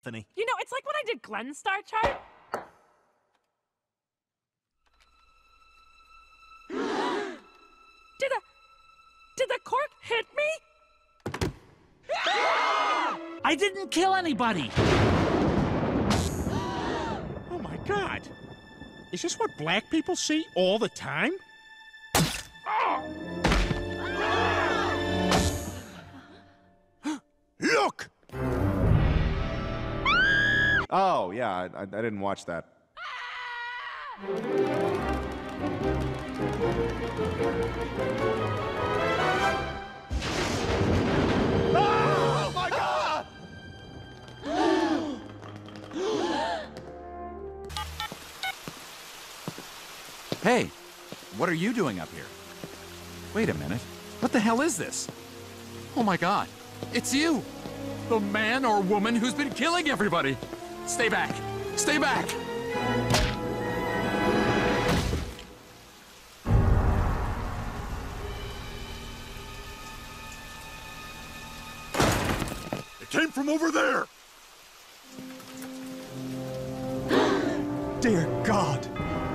Anthony. You know, it's like when I did Glenn's star chart. Did the cork hit me? I didn't kill anybody! Oh my God! Is this what black people see all the time? Look! Oh, yeah, I didn't watch that. Oh my God! Hey, what are you doing up here? Wait a minute. What the hell is this? Oh my God, it's you! The man or woman who's been killing everybody! Stay back! Stay back! It came from over there! Dear God!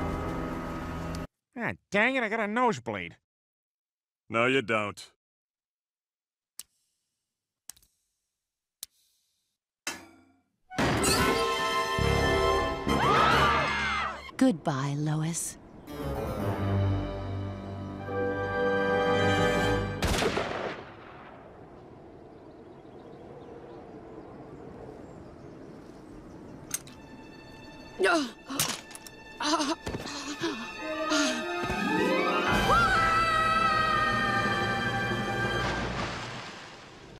Ah, dang it, I got a nosebleed. No, you don't. Goodbye, Lois.